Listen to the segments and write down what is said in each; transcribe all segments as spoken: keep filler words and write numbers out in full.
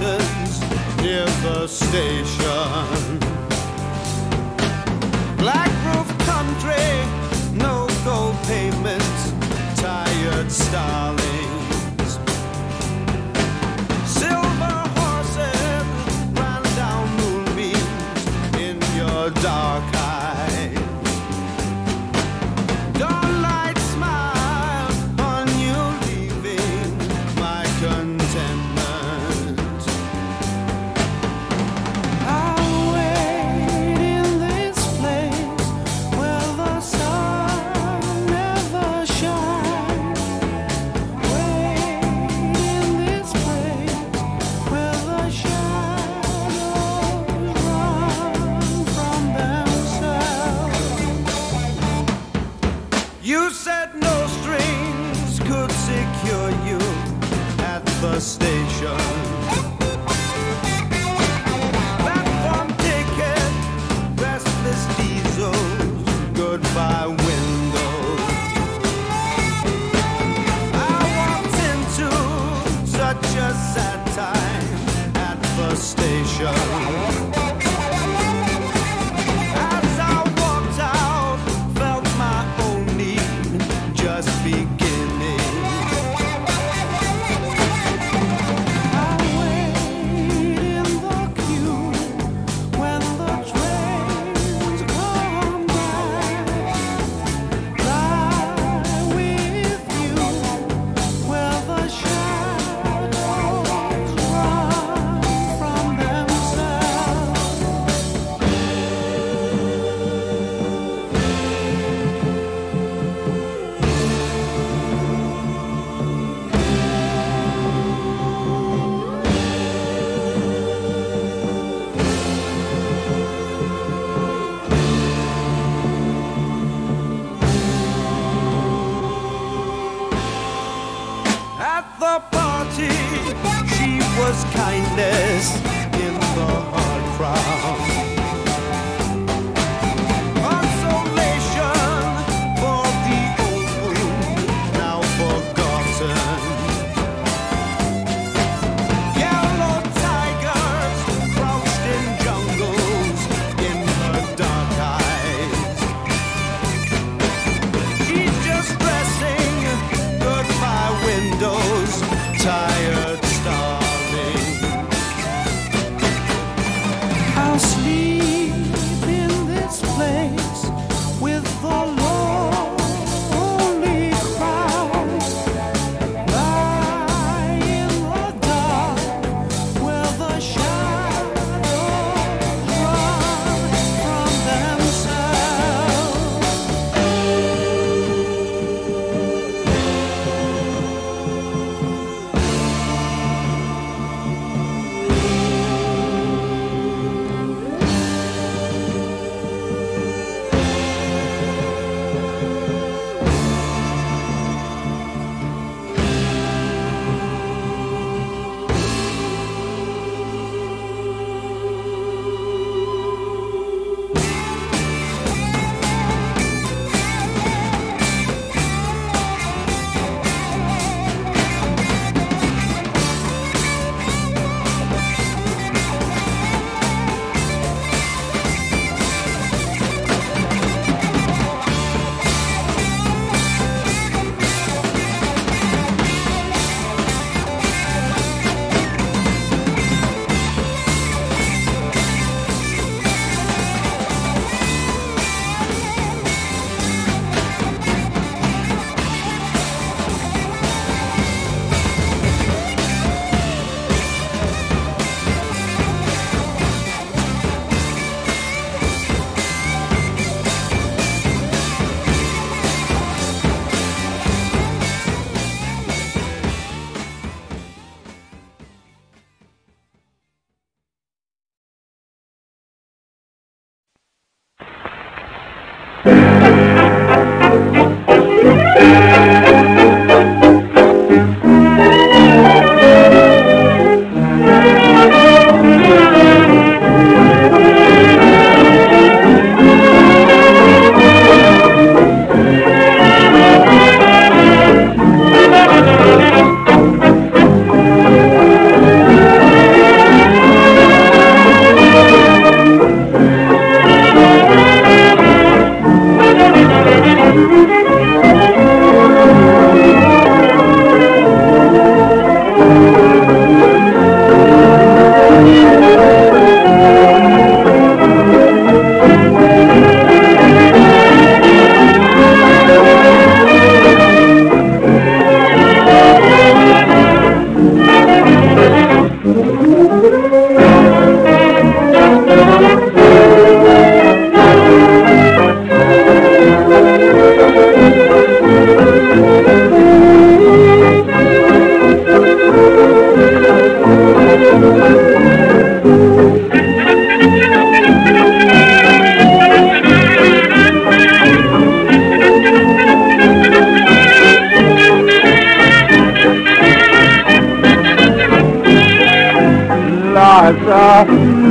mountains near the station. Black roof country, no gold pavements, tired starlings. Silver horses ran down moonbeams in your dark eyes. Dawnlight smiled on you, leaving my contentment. I'll wait in this place where the sun never shines. Wait in this place where the shadows run from themselves. You said no strings could secure you at the station. Platform ticket, restless diesels, goodbye windows. I walked into such a sad time at the station. As I walked out, felt my own need just beginning. I wait in the queue when the trains come back. Lie with you where the shadows run from themselves. At the party, she was kindness in the hard crowd. Consolation for the old wound now forgotten. Yellow tigers crouched in jungles in her dark eyes. She's just dressing, goodbye windows, tired starling. I'll sleep in this place with the lonely crowd. Lie in the dark where the shadows run from themselves.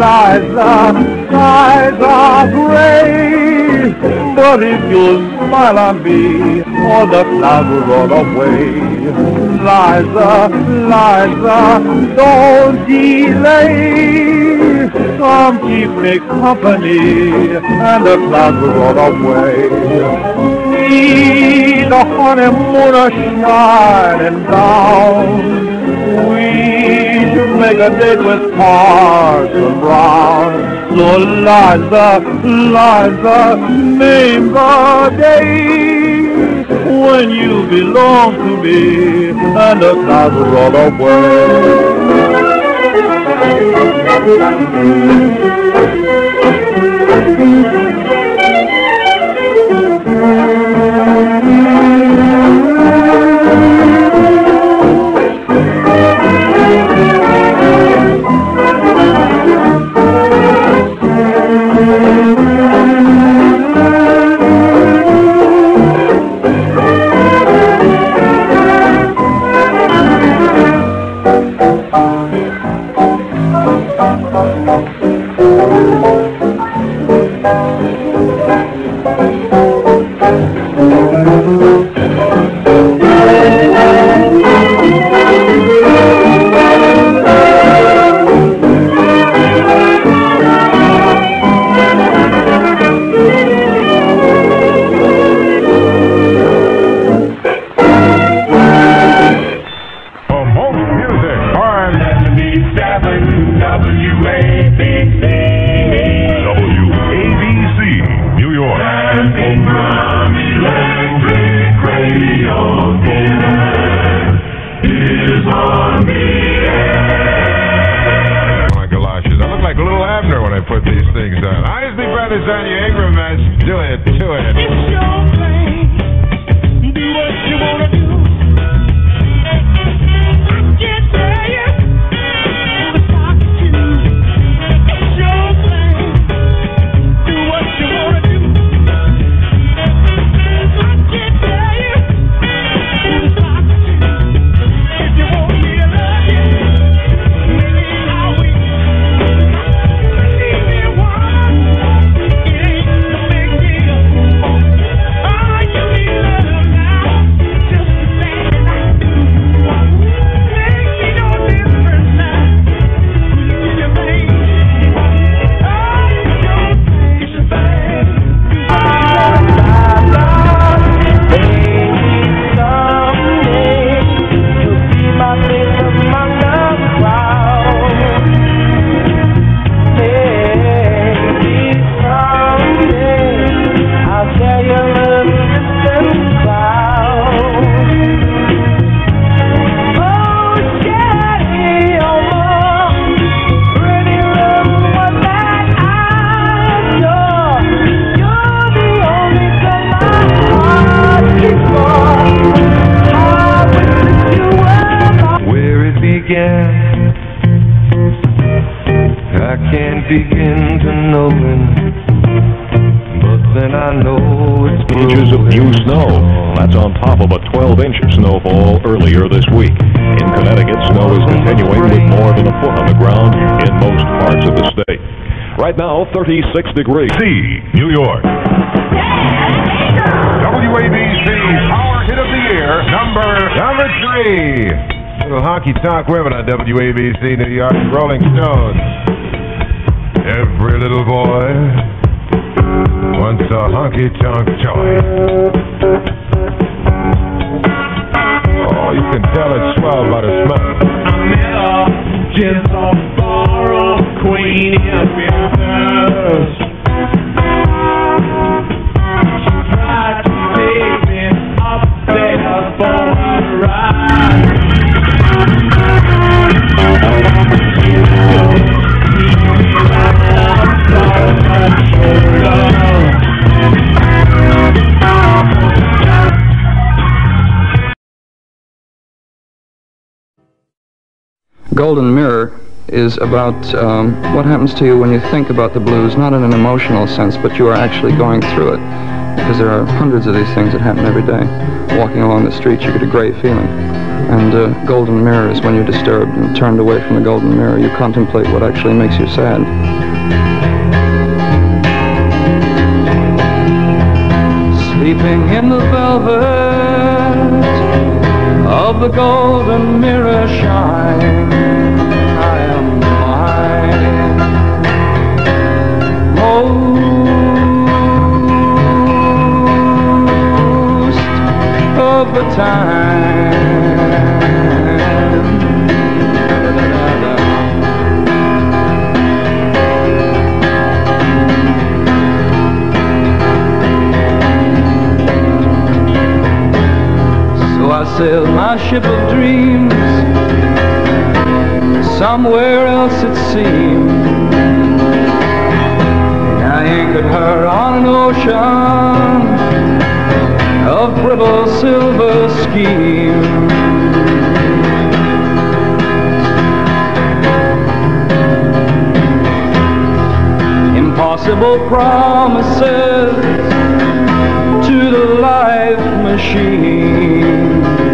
Liza, skies are gray, but if you'll smile on me, all the clouds will roll away. Liza, Liza, don't delay, come keep me company, and the clouds will roll away. See the honeymoon shining down, we should make a date with Parson Brown. So Liza, Liza, name the day when you belong to me, and the clouds will roll away. Inches of new snow. That's on top of a twelve inch snowfall earlier this week. In Connecticut, snow is continuing with more than a foot on the ground in most parts of the state. Right now, thirty-six degrees. C, New York. W A B C Power Hit of the Year, number number three. Little honky tonk women on W A B C New York, Rolling Stones. Every little boy wants a honky tonk toy. Oh, you can tell it's swell by the smell. I met a gentle borrowed queen in Memphis. She tried to take me up there for a ride. She took me right up on her shoulder. Golden Mirror is about um, what happens to you when you think about the blues, not in an emotional sense, but you are actually going through it. Because there are hundreds of these things that happen every day. Walking along the street, you get a great feeling. And uh, golden mirror is when you're disturbed and turned away from the golden mirror. You contemplate what actually makes you sad. Sleeping in the velvet of the golden mirror shine, I am mine most of the time. I sailed my ship of dreams somewhere else it seemed. I anchored her on an ocean of brittle silver scheme. Impossible promises to the life machine.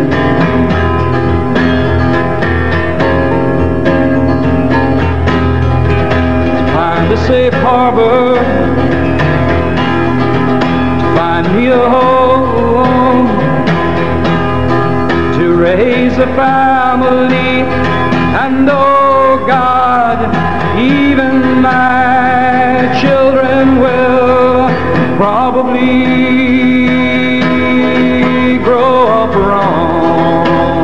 Find a safe harbor, find me a home, to raise a family, and oh God, even my children will probably grow up wrong.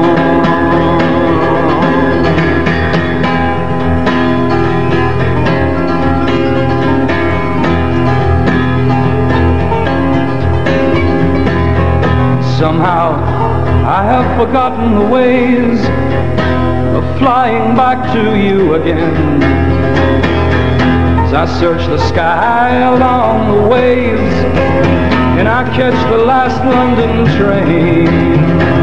Somehow I have forgotten the ways of flying back to you again. As I search the sky along the waves, and I catch the last London train.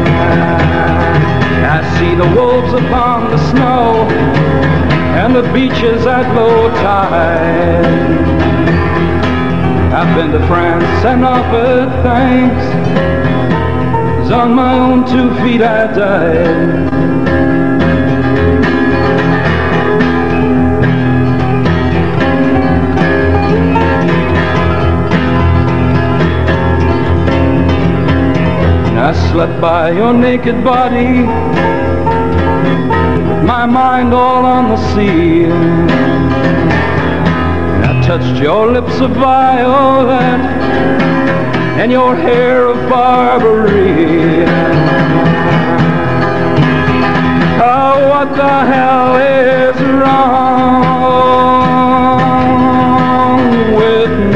I see the wolves upon the snow and the beaches at low tide. I've been to France and offered thanks, as on my own two feet I died. I slept by your naked body, with my mind all on the sea. And I touched your lips of violet and your hair of Barbary. Oh, what the hell is wrong with me?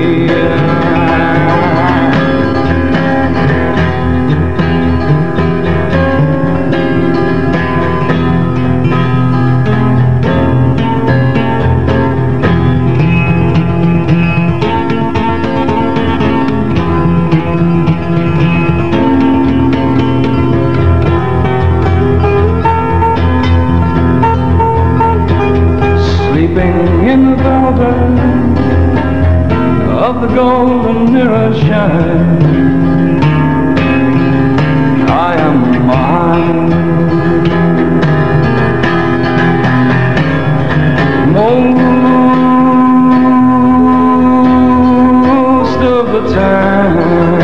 In the velvet of the golden mirror shine, I am mine most of the time.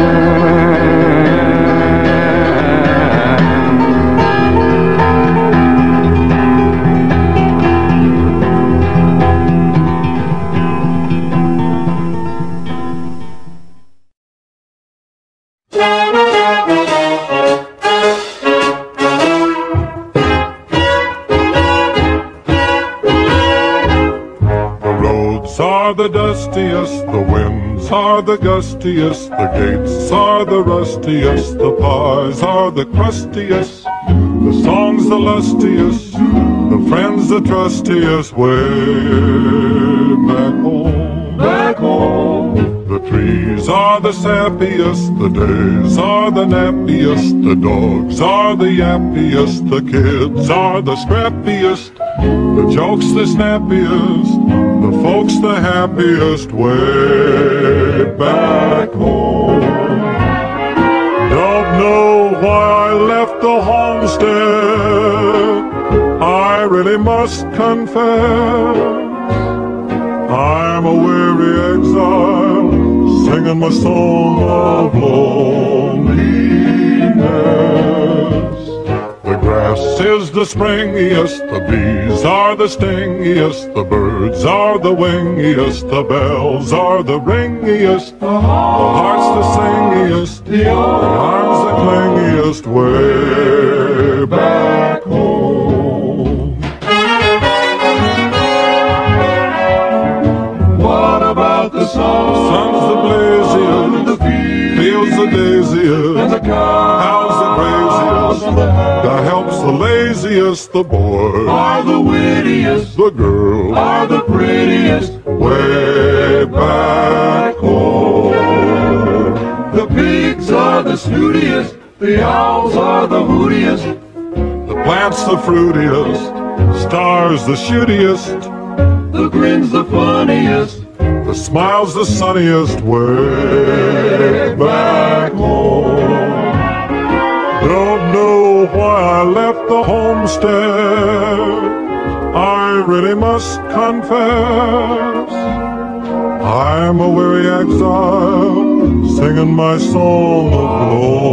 The dustiest, the winds are the gustiest, the gates are the rustiest, the pies are the crustiest, the songs the lustiest, the friends the trustiest, way back home, back home. The trees are the sappiest, the days are the nappiest, the dogs are the yappiest, the kids are the scrappiest, the jokes the snappiest, the folks the happiest, way back home. Don't know why I left the home homestead. I really must confess, I'm a weary exile, singing my song of loneliness. The grass is the springiest, the bees are the stingiest, the birds are the wingiest, the bells are the ringiest, the heart's the singiest, the arms the clingiest, way back home. What about the sun? The sun's the blaziest, the fields the daisiest, and the cows the craziest, the help's the laziest, the boys are the wittiest, the girls are the prettiest, way back home. The pigs are the snootiest, the owls are the hootiest, the plants the fruitiest, stars the shootiest, the grin's the funniest, the smile's the sunniest, way back home. Don't know why I left the homestead, I really must confess, I'm a weary exile, singing my song of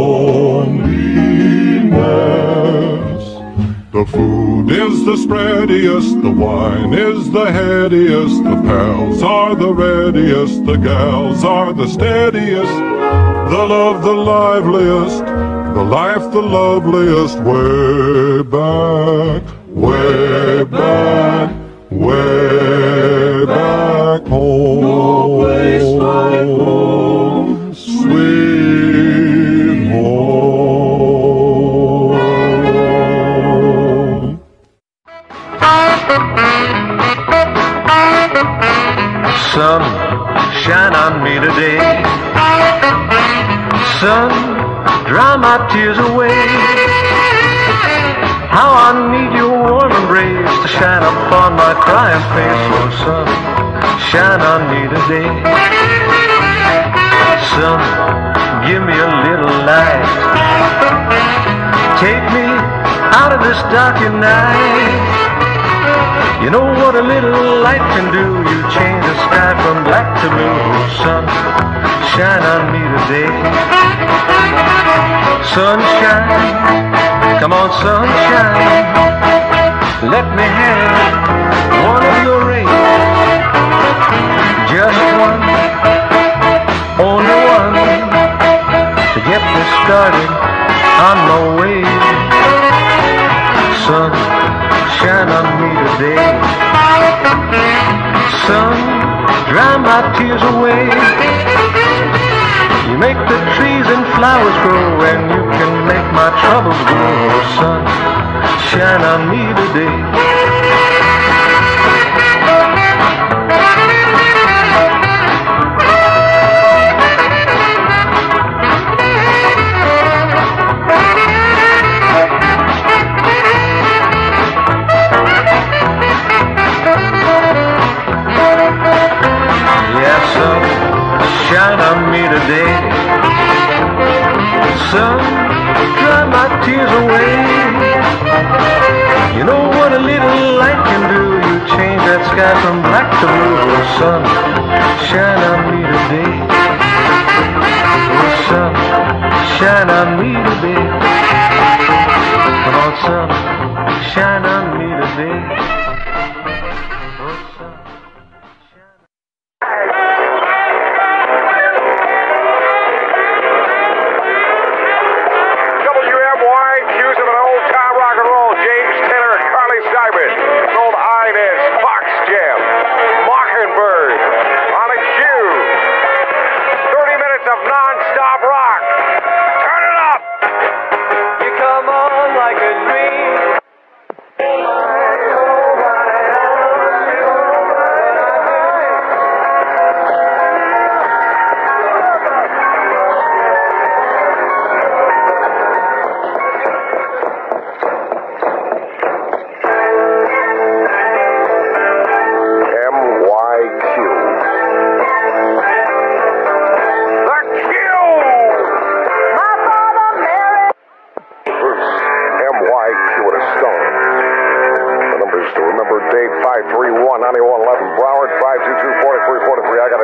loneliness. The food is the spreadiest, the wine is the headiest, the pals are the readiest, the gals are the steadiest, the love the liveliest, the life the loveliest, way back, way back, way back home. No place like home, sweet home. Sun, shine on me today. Sun, dry my tears away. How I need your warm embrace to shine upon my crying face. Oh, sun, shine on me today. Sun, give me a little light. Take me out of this darkened night. You know what a little light can do. You change the sky from black to blue. Oh, sun, shine on me today. Sunshine, come on sunshine, let me have one of your rays. Just one, only one, to get me started on my way. Sun, shine on me today. Sun, dry my tears away. You make the trees and flowers grow, and you can make my troubles go. Oh, sun, shine on me today. Yeah, sun, shine on me today. Sun, dry my tears away. You know what a little light can do. You change that sky from black to blue. Oh, sun, shine on me today. Oh, sun, shine on me today. Come on, sun, shine on me today. Oh, sun.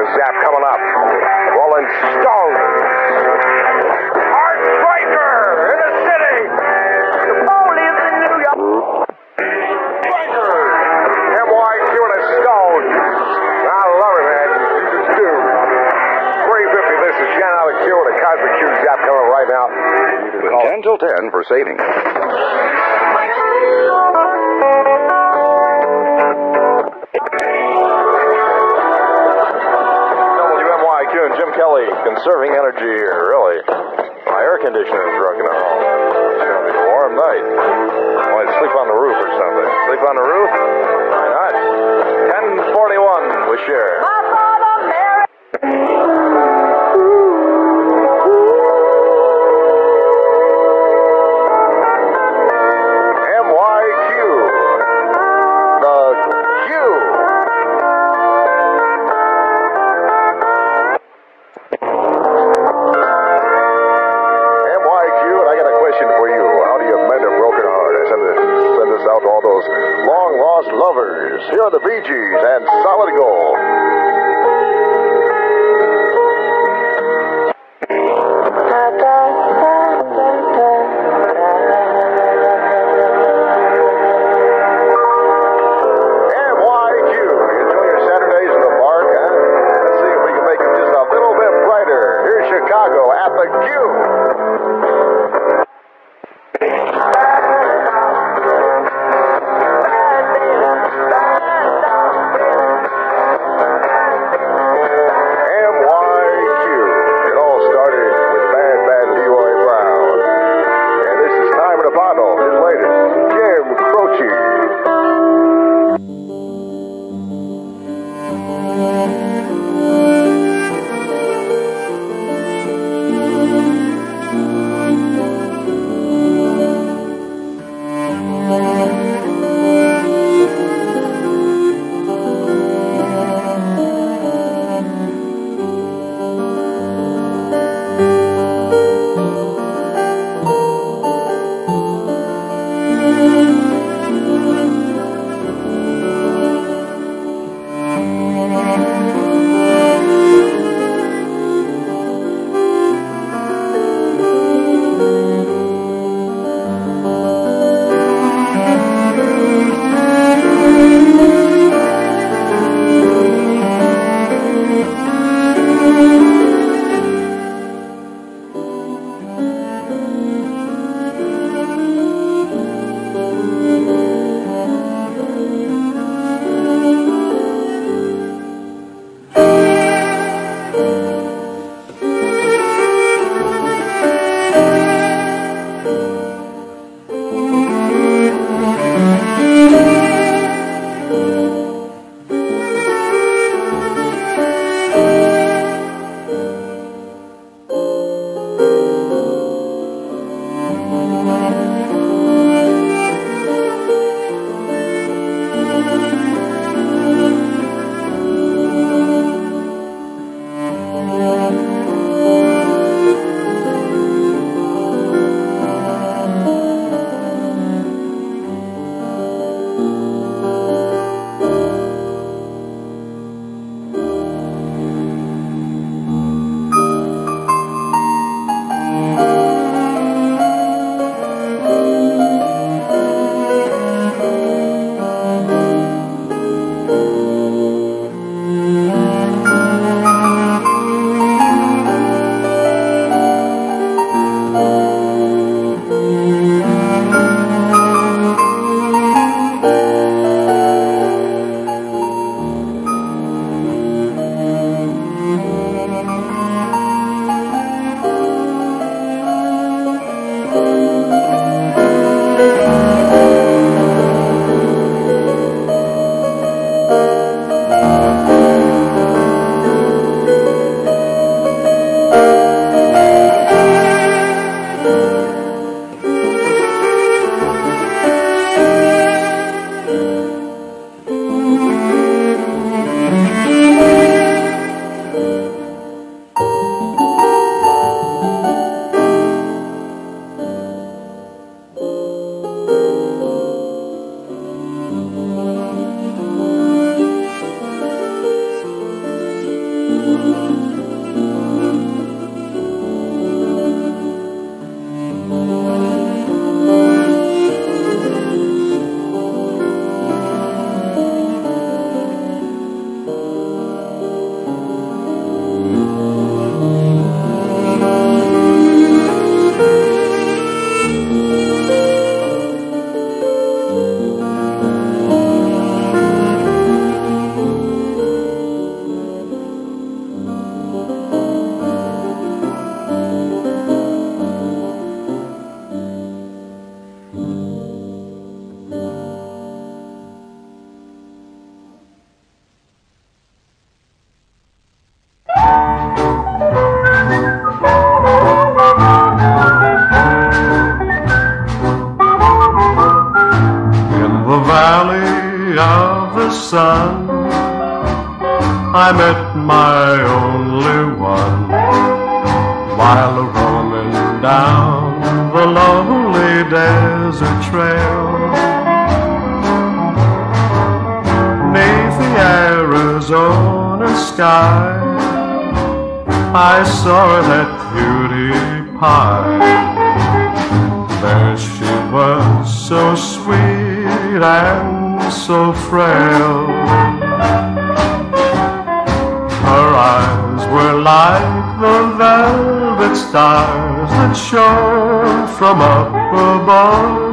Zap coming up. Rolling Stones. Heartbreaker in the city. The police in New York. Breakers. M Y Q and the Stones. I love it, man. These are two. three fifty. This is Shannon the Q and the Cosmic Q Zap coming right now. ten till ten for savings. And Jim Kelly, conserving energy here, really. My air conditioner's working at home. It's going to be a warm night. I might sleep on the roof or something. Sleep on the roof? Why not? ten forty-one with Cher. M Y Q. The Q. Out to all those long-lost lovers. Here are the Bee Gees and Solid Gold. M Y Q. Enjoy your Saturdays in the park, huh? Let's see if we can make it just a little bit brighter. Here's Chicago at the Q. my only one, while roaming down the lonely desert trail. Beneath the Arizona sky, I saw that cutie pie. There she was, so sweet and so frail. Her eyes were like the velvet stars that shone from up above.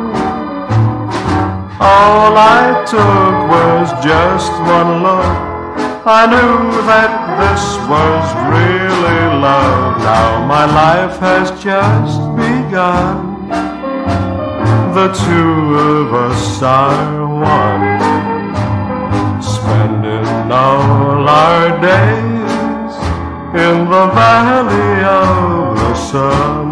All I took was just one look. I knew that this was really love. Now my life has just begun. The two of us are one, spending all our days in the valley of the sun.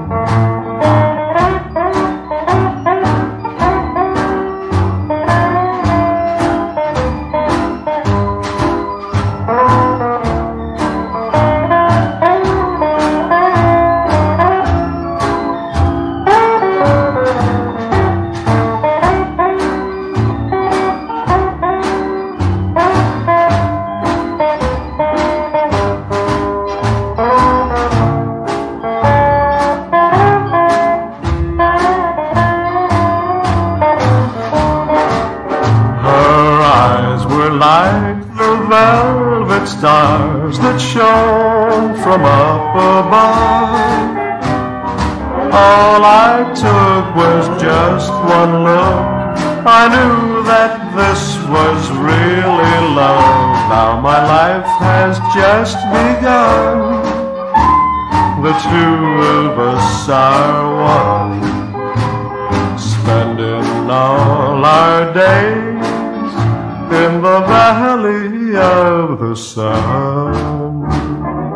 Like the velvet stars that shone from up above. All I took was just one look. I knew that this was really love. Now my life has just begun. The two of us are one, spending all our days in the valley of the sun.